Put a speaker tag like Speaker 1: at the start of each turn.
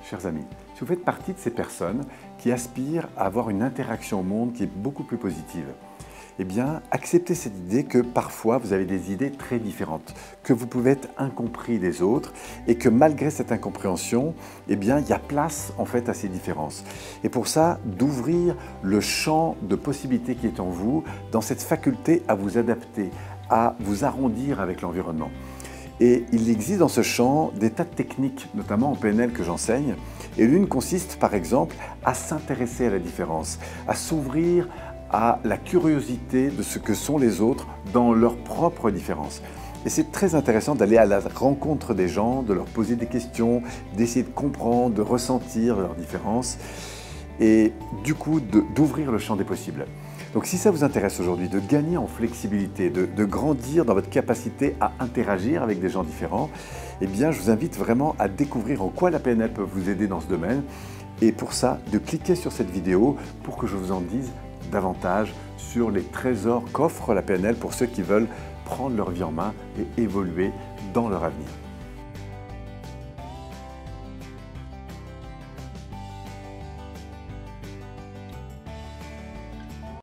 Speaker 1: Chers amis, si vous faites partie de ces personnes qui aspirent à avoir une interaction au monde qui est beaucoup plus positive, eh bien, acceptez cette idée que parfois vous avez des idées très différentes, que vous pouvez être incompris des autres et que malgré cette incompréhension, eh bien, il y a place en fait à ces différences. Et pour ça, d'ouvrir le champ de possibilités qui est en vous, dans cette faculté à vous adapter, à vous arrondir avec l'environnement. Et il existe dans ce champ des tas de techniques, notamment en PNL que j'enseigne. Et l'une consiste par exemple à s'intéresser à la différence, à s'ouvrir à la curiosité de ce que sont les autres dans leurs propres différences. Et c'est très intéressant d'aller à la rencontre des gens, de leur poser des questions, d'essayer de comprendre, de ressentir leurs différences et du coup d'ouvrir le champ des possibles. Donc si ça vous intéresse aujourd'hui de gagner en flexibilité, de grandir dans votre capacité à interagir avec des gens différents, eh bien je vous invite vraiment à découvrir en quoi la PNL peut vous aider dans ce domaine et pour ça, de cliquer sur cette vidéo pour que je vous en dise davantage sur les trésors qu'offre la PNL pour ceux qui veulent prendre leur vie en main et évoluer dans leur avenir.